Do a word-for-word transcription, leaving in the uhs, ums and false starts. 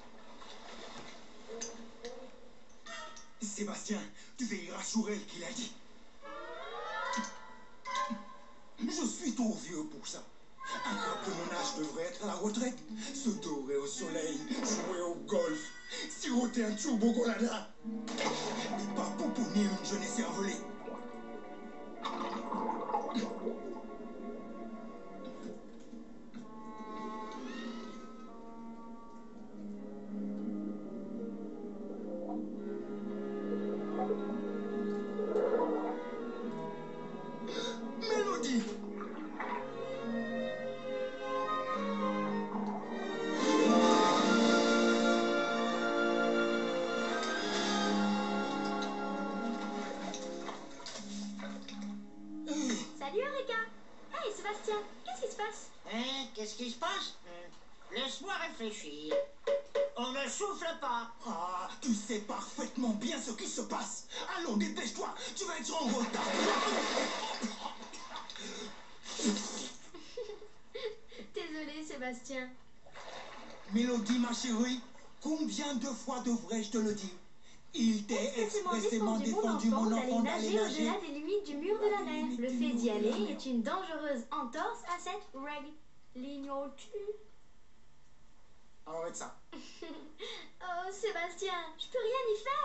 Sébastien, tu veilleras sur elle qu'il a dit. Je suis trop vieux pour ça. Alors que mon âge devrait être à la retraite, se dorer au soleil, jouer au golf, siroter un turbo colada. Et pas pouponner une jeunesse cervelée. Mélodie! Salut Eureka! Hey Sébastien, qu'est-ce qui se passe? Hein? Qu'est-ce qui se passe? Hum, Laisse-moi réfléchir. On ne souffle pas. Ah, tu sais parfaitement bien ce qui se passe. Allons, dépêche-toi, tu vas être en retard. Désolé Sébastien. Mélodie, ma chérie, combien de fois devrais-je te le dire? Il t'est expressément défendu, mon enfant, d'aller d'aller nager nager. au-delà des limites du mur de la mer. Le fait d'y aller est une dangereuse entorse à cette règle. L'ignores-tu? Arrête ça. Oh Sébastien, je peux rien y faire.